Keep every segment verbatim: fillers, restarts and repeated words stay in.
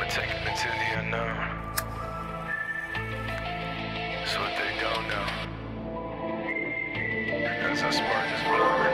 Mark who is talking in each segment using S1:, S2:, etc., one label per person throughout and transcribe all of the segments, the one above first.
S1: take them into the unknown. It's what they don't know. As I spark this blunt.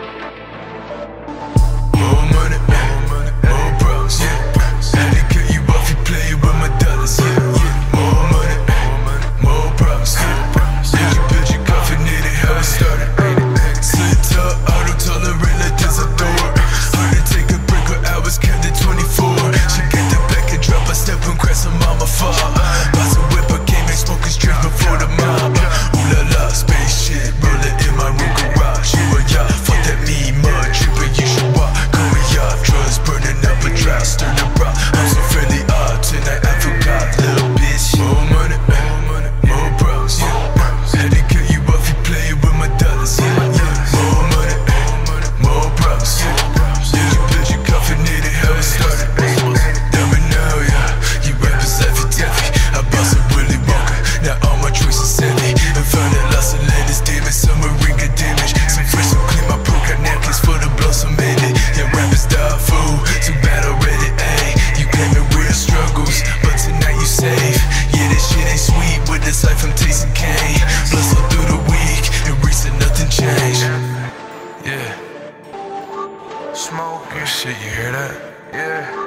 S2: More money, more money, more problems, yeah. Had to get you off, you play with my dollars, yeah. More money, more money, more problems, yeah. Did you build your coffin, needed how it started? Slit up, auto tolerate like there's a door. Hard to take a break with hours, kept it twenty-four. She get the back and drop, I step and crash on mama fall. Boss a whip, I came and smoking straight before the mob. Ooh la la, space shit, rollin' in my room garage. You a yacht, fuck that me mud, trippin', you should walk. Call me off, drugs burning up a drought, stir the broth. I'm so friendly up, tonight I forgot, little bitch. More money, more money, more problems, yeah. Had to get you off, you playin' with my dollars, yeah. More money, more money, more problems, yeah. Did you build your coffin, needed how it started? Damn it now, yeah. You rappers heavy, heavy. I bust a Willy Wonka, now all my choices heavy. And found that lost and land is damage, some ring of damage. Some fresh, so clean, my pro got napkins for the blow, some made it. Yeah, rappers die fool, too bad already, ayy. You claiming real struggles, but tonight you safe. Yeah, this shit ain't sweet, with this life I'm tasting cane. Plus all through the week, and recent nothing changed. Yeah.
S1: Smoke.
S2: Oh shit, you hear that?
S1: Yeah.